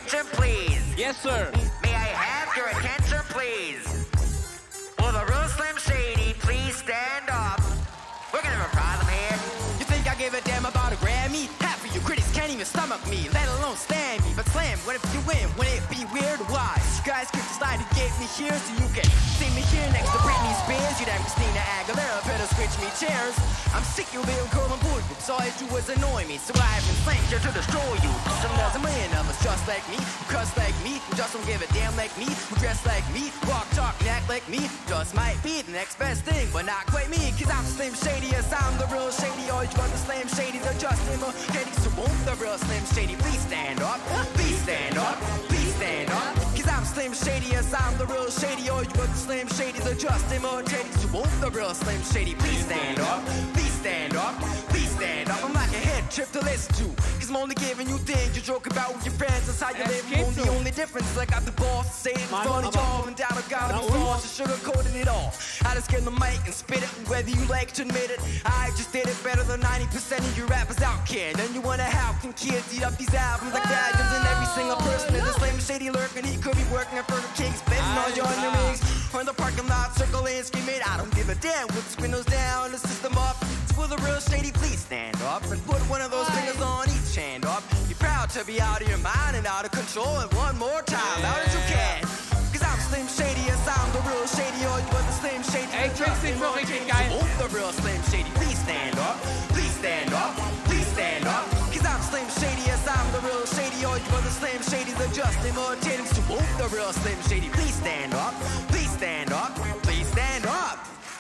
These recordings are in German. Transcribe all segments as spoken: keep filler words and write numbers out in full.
attention, please? Yes, sir. May I have your attention, please? Will the real Slim Shady please stand up? We're gonna have a problem here. You think I give a damn about a Grammy? Half of you critics can't even stomach me, let alone stand me. But slam, what if you win? Wouldn't it be weird? Why? Skyscraper slide to get me here so you can see me here next to Britney Spears. You damn Christina Aguilera, better switch me chairs. I'm sick, you little girl and boy, but all you do is annoy me. So I've been sent here to destroy you. Some there's a million of us just like me, who cuss like me, who just don't give a damn like me, who dress like me, walk, talk, and act like me. Just might be the next best thing, but not quite me, cause I'm Slim Shady, yes, I'm the real Shady. All you other Slim Shadys are just imitating. So won't the real Slim Shady please stand up? Please stand up, please stand up. Cause I'm Slim Shady, yes, I'm the real Shady. All you other Slim Shadys are just imitating. So won't the real Slim Shady please stand up? Please stand up, please stand up. I'm like a head trip to listen to, cause I'm only giving you things you joke about with your friends. That's how you live. And the only difference is I got the balls to say it in front of y'all, and down I gotta be false and sugarcoating it all. I just get in the mic and spit it, whether you like to admit it. I just did it better than ninety percent of you rappers out, kid. And you wonder how can kids eat up these albums like that? Cause in every single person is a Slim Shady lurking. He could be working at Burger King, spitting all your earnings. Or in the parking lot, circling, screaming, I don't give a damn. With the windows down, the system up. So will the real Shady please stand up and put one of those fingers on each hand up. You're proud to be out of your mind and out of control. And one more time, loud as you can. Cause I'm Slim Shady, yes, I'm the real Shady. Or you want the Slim Shady? Ey, Tricks sind so richtig geil. So the real Slim Shady please stand up, please stand up, please stand up. Cause I'm Slim Shady, yes, I'm the real Shady. All you other Slim Shadys are just imitating. So won't the real Slim Shady please stand up, please stand up, please stand up.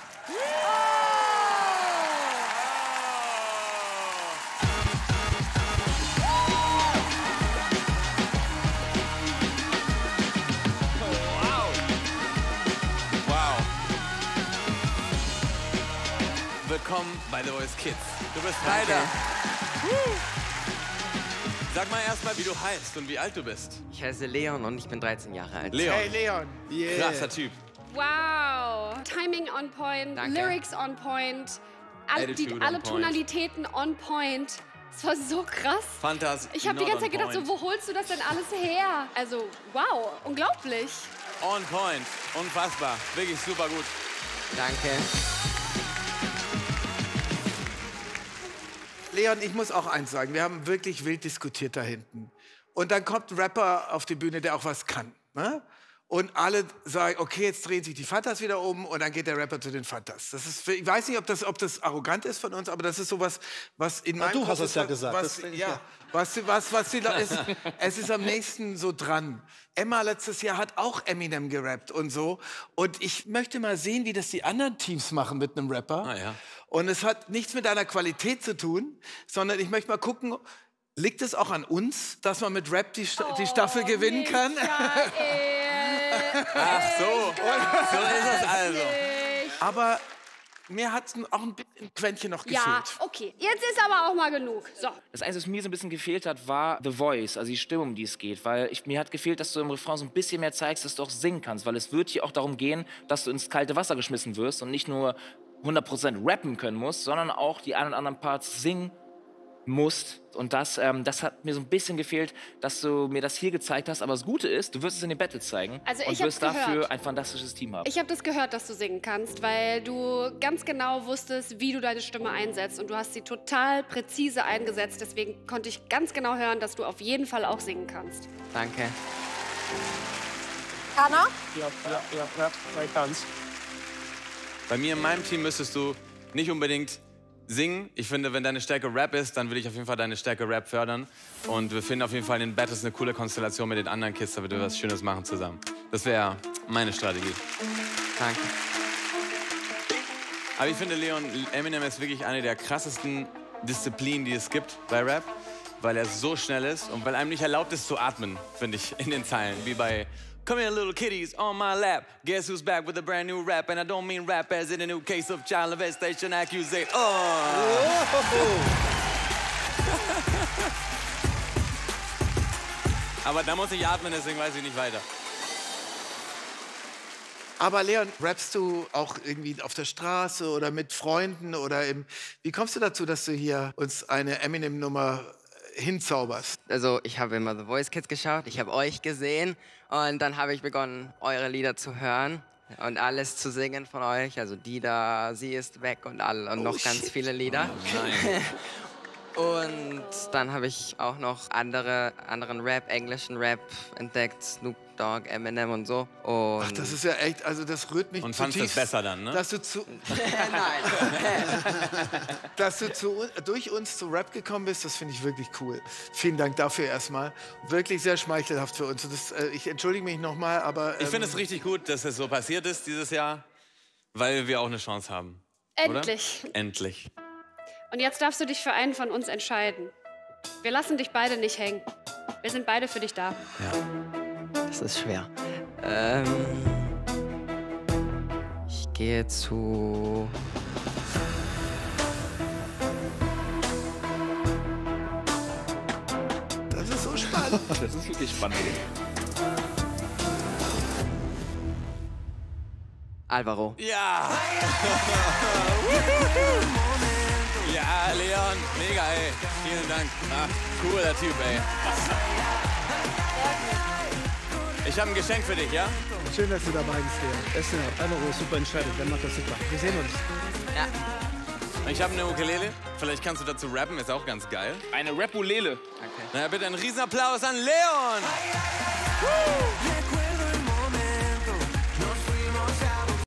Willkommen bei The Voice Kids. Du bist Ryder. Sag mal erstmal, wie du heißt und wie alt du bist. Ich heiße Leon und ich bin dreizehn Jahre alt. Leon. Hey Leon. Yeah. Krasser Typ. Wow. Timing on point, Danke. Lyrics on point, all, die, Attitude alle on point. Tonalitäten on point. Es war so krass. Fantastisch. Ich habe die ganze Zeit gedacht, so, wo holst du das denn alles her? Also, wow, unglaublich. On point. Unfassbar. Wirklich super gut. Danke. Leon, ich muss auch eins sagen, wir haben wirklich wild diskutiert da hinten. Und dann kommt ein Rapper auf die Bühne, der auch was kann. Ne? Und alle sagen, okay, jetzt drehen sich die Fantas wieder um und dann geht der Rapper zu den Fantas. Das ist, ich weiß nicht, ob das, ob das arrogant ist von uns, aber das ist sowas, was in meinem Du Kopf hast es ist, ja gesagt. Was, Das- ja, was, was, was die, es, es ist am nächsten so dran. Emma letztes Jahr hat auch Eminem gerappt und so. Und ich möchte mal sehen, wie das die anderen Teams machen mit einem Rapper. Ah, ja. Und es hat nichts mit deiner Qualität zu tun, sondern ich möchte mal gucken, liegt es auch an uns, dass man mit Rap die, Sta- die Staffel gewinnen kann? Ach so. So ist es also. Aber mir hat auch ein bisschen ein Quäntchen noch gefehlt. Ja, okay. Jetzt ist aber auch mal genug. So. Das Einzige, was mir so ein bisschen gefehlt hat, war The Voice, also die Stimme, um die es geht. Weil ich, mir hat gefehlt, dass du im Refrain so ein bisschen mehr zeigst, dass du auch singen kannst. Weil es wird hier auch darum gehen, dass du ins kalte Wasser geschmissen wirst und nicht nur hundert Prozent rappen können musst, sondern auch die ein oder anderen Parts singen musst. Und das, ähm, das hat mir so ein bisschen gefehlt, dass du mir das hier gezeigt hast. Aber das Gute ist, du wirst es in den Battles zeigen Also und ich hab's wirst dafür gehört. ein fantastisches Team haben. Ich habe das gehört, dass du singen kannst, weil du ganz genau wusstest, wie du deine Stimme einsetzt. Und du hast sie total präzise eingesetzt. Deswegen konnte ich ganz genau hören, dass du auf jeden Fall auch singen kannst. Danke. Anna? Ja, ja, ja, ja, ich kann's. Bei mir in meinem Team müsstest du nicht unbedingt singen. Ich finde, wenn deine Stärke Rap ist, dann will ich auf jeden Fall deine Stärke Rap fördern. Und wir finden auf jeden Fall in den Battles eine coole Konstellation mit den anderen Kids, damit wir was Schönes machen zusammen. Das wäre meine Strategie. Danke. Aber ich finde, Leon, Eminem ist wirklich eine der krassesten Disziplinen, die es gibt bei Rap, weil er so schnell ist und weil einem nicht erlaubt ist zu atmen, finde ich, in den Zeilen, wie bei Come here, little kitties, on my lap. Guess who's back with a brand new rap? And I don't mean rap as in a new case of child molestation accusation. Oh! Aber da muss ich atmen, deswegen weiß ich nicht weiter. Aber Leon, rappst du auch irgendwie auf der Straße oder mit Freunden oder im... Wie kommst du dazu, dass du hier uns eine Eminem-Nummer hinzauberst? Also ich habe immer The Voice Kids geschaut, ich habe euch gesehen und dann habe ich begonnen, eure Lieder zu hören und alles zu singen von euch. Also Dida, Sie ist weg und, all, und noch Oh, ganz shit. viele Lieder. Nein. Und dann habe ich auch noch andere, anderen Rap, englischen Rap entdeckt, Snoop Dogg, Eminem und so. Und Ach, das ist ja echt, also das rührt mich Und fandst das zutiefst, besser dann, ne? Dass du, zu, Nein. dass du zu, durch uns zu Rap gekommen bist, das finde ich wirklich cool. Vielen Dank dafür erstmal. Wirklich sehr schmeichelhaft für uns. Und das, äh, ich entschuldige mich nochmal, aber... Ähm, Ich finde es richtig gut, dass es so passiert ist dieses Jahr, weil wir auch eine Chance haben. Endlich. Oder? Endlich. Und jetzt darfst du dich für einen von uns entscheiden. Wir lassen dich beide nicht hängen. Wir sind beide für dich da. Das ist schwer. Ähm, ich gehe zu... Das ist so spannend. Das ist wirklich spannend. Alvaro. Ja! Ja, Leon, mega, ey. Vielen Dank. Ach, cooler Typ, ey. Ich habe ein Geschenk für dich, ja? Schön, dass du dabei bist, Lea. Essen, Alvaro, super entscheidet. Der macht das super. Wir sehen uns. Ja. Ich habe eine Ukulele. Vielleicht kannst du dazu rappen, ist auch ganz geil. Eine Rapulele. Okay. Na ja, bitte einen Riesenapplaus an Leon! Woo!